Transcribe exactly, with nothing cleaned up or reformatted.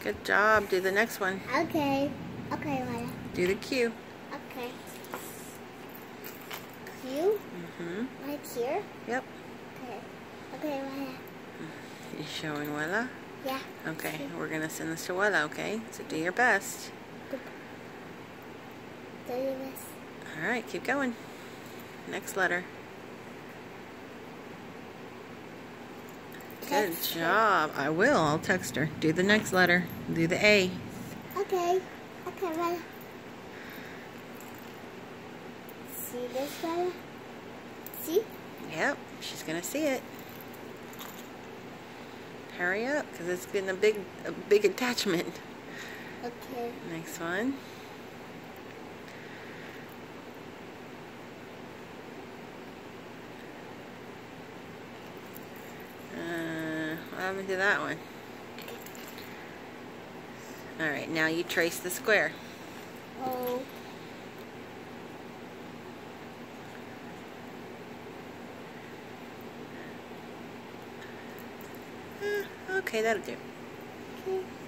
Good job. Do the next one. Okay. Okay, Maya. Do the Q. Okay. Q? Mm-hmm. Right here? Yep. Okay. Okay, Maya. You showing Wella? Yeah. Okay, we're going to send this to Wella, okay? So do your best. Do your best. Alright, keep going. Next letter. Good Text her. job. I will. I'll text her. Do the next letter. Do the A. Okay. Okay, Maya. See this, Maya? See? Yep, she's going to see it. Hurry up, because it's been a big, a big attachment. Okay. Next one. Uh, what happened to that one? Alright, now you trace the square. Oh. Uh, okay, that'll do. Okay.